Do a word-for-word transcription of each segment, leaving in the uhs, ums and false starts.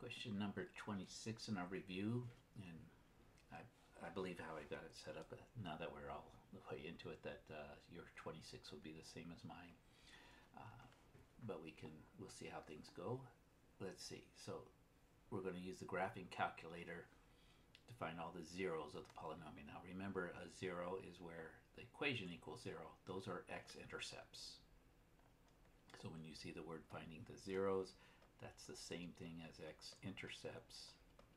Question number twenty-six in our review, and I, I believe how I got it set up, now that we're all the way into it, that uh, your twenty-six will be the same as mine. Uh, but we can, we'll see how things go. Let's see. So we're going to use the graphing calculator to find all the zeros of the polynomial. Now remember, a zero is where the equation equals zero. Those are x-intercepts. So when you see the word finding the zeros, that's the same thing as x-intercepts.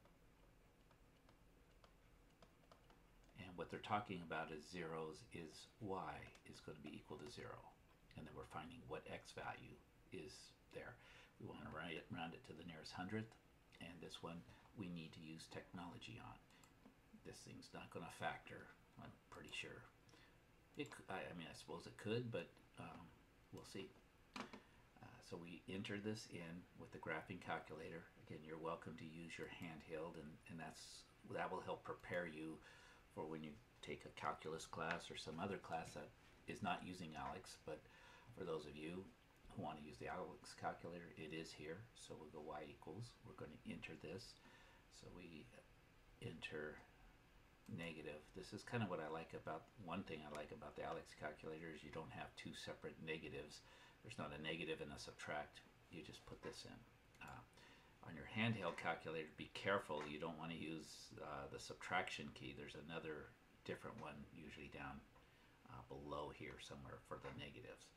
And what they're talking about is zeros is y is going to be equal to zero. And then we're finding what x value is there. We want to round it, round it to the nearest hundredth. And this one we need to use technology on. This thing's not going to factor, I'm pretty sure. It, I, I mean, I suppose it could, but um, we'll see. Uh, so we enter this in with the graphing calculator. Again, you're welcome to use your handheld, and, and that's that will help prepare you for when you take a calculus class or some other class that is not using ALEX. But for those of you who want to use the ALEX calculator, it is here. So we'll go y equals. We're going to enter this. So we enter negative. This is kind of what I like about, one thing I like about the ALEX calculator is you don't have two separate negatives. There's not a negative and a subtract. You just put this in. Uh, on your handheld calculator, be careful. You don't want to use uh, the subtraction key. There's another different one usually down uh, below here somewhere for the negatives.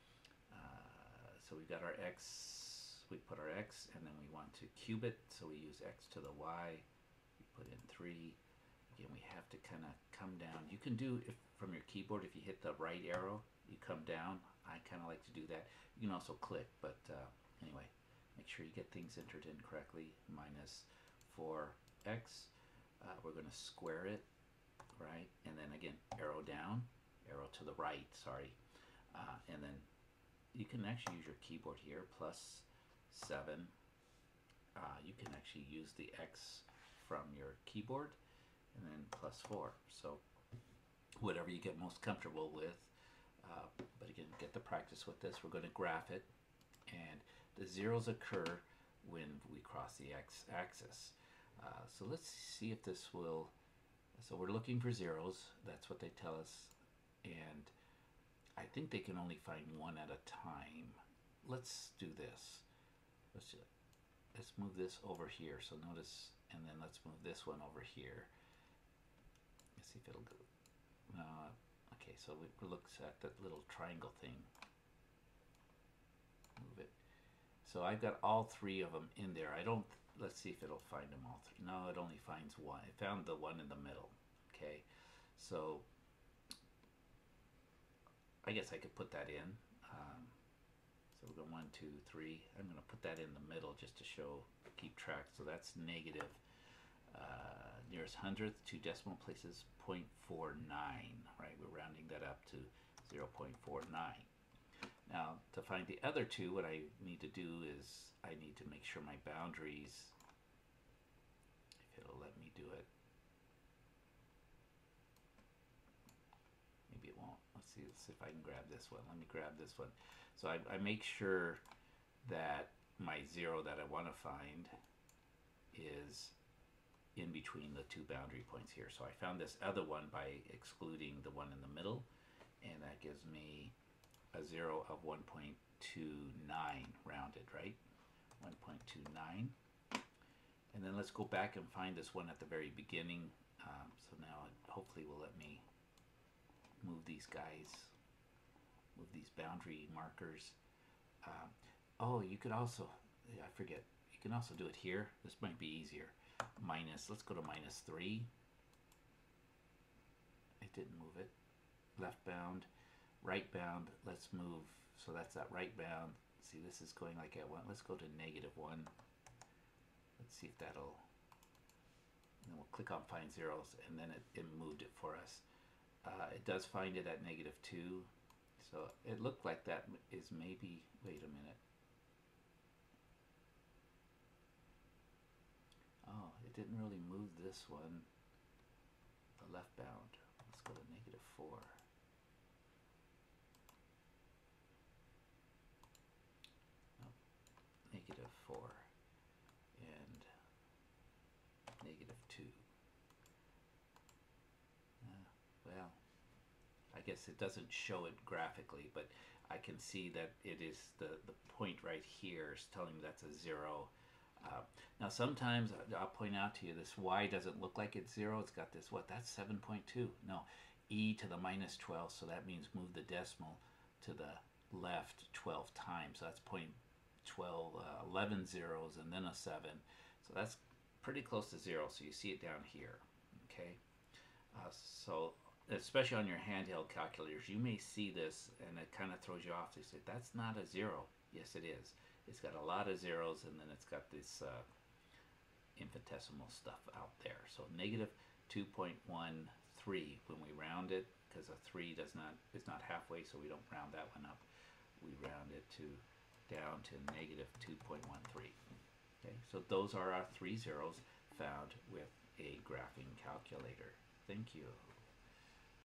Uh, so we've got our x, we put our x, and then we want to cube it. So we use x to the y. We put in three. Again, we have to kind of come down. You can do, if from your keyboard, if you hit the right arrow, you come down. I kind of like to do that. You can also click, but uh, anyway, make sure you get things entered in correctly. Minus four x. Uh, we're going to square it, right? And then again, arrow down, arrow to the right, sorry. Uh, and then you can actually use your keyboard here, plus seven. Uh, you can actually use the x from your keyboard, and then plus four. So whatever you get most comfortable with. Uh, but again, get the practice with this. We're going to graph it, and the zeros occur when we cross the x-axis. Uh, so let's see if this will, so we're looking for zeros. That's what they tell us, and I think they can only find one at a time. Let's do this. Let's just, let's move this over here. So notice, and then let's move this one over here. Let's see if it'll go. Uh, okay, so we look at that little triangle thing. Move it. So I've got all three of them in there. I don't, let's see if it'll find them all three. No, it only finds one. It found the one in the middle. Okay, so I guess I could put that in. Um, so we're going one, two, three. I'm going to put that in the middle just to show, keep track. So that's negative. Uh, nearest hundredth, two decimal places, zero point four nine, right? We're rounding that up to zero point four nine. Now, to find the other two, what I need to do is I need to make sure my boundaries, if it'll let me do it. Maybe it won't. Let's see, let's see if I can grab this one. Let me grab this one. So I, I make sure that my zero that I want to find is in between the two boundary points here. So I found this other one by excluding the one in the middle, and that gives me a zero of one point two nine rounded, right? one point two nine. And then let's go back and find this one at the very beginning. Um, so now it hopefully will let me move these guys, move these boundary markers. Um, oh, you could also, I forget, you can also do it here. This might be easier. Minus, let's go to minus three. It didn't move it. Left bound, right bound, let's move, so that's that right bound. See, this is going like at one. Let's go to negative one. Let's see if that'll, and then we'll click on find zeros, and then it, it moved it for us. Uh, it does find it at negative two. So it looked like that is maybe, wait a minute. Oh, it didn't really move this one, the left bound. Let's go to negative four. Nope. Negative four. And negative two. Uh, well, I guess it doesn't show it graphically, but I can see that it is the, the point right here is telling me that's a zero. Uh, now sometimes I'll point out to you this y doesn't look like it's zero. It's got this, what, that's seven point two. No, e to the minus twelve, so that means move the decimal to the left twelve times. So that's point twelve, uh, eleven zeros and then a seven. So that's pretty close to zero, so you see it down here, okay? Uh, so especially on your handheld calculators, you may see this and it kind of throws you off. They say, that's not a zero. Yes, it is. It's got a lot of zeros and then it's got this uh, infinitesimal stuff out there. So negative two point one three when we round it, because a three does not is not halfway, so we don't round that one up. We round it to down to negative two point one three. Okay, so those are our three zeros found with a graphing calculator. Thank you.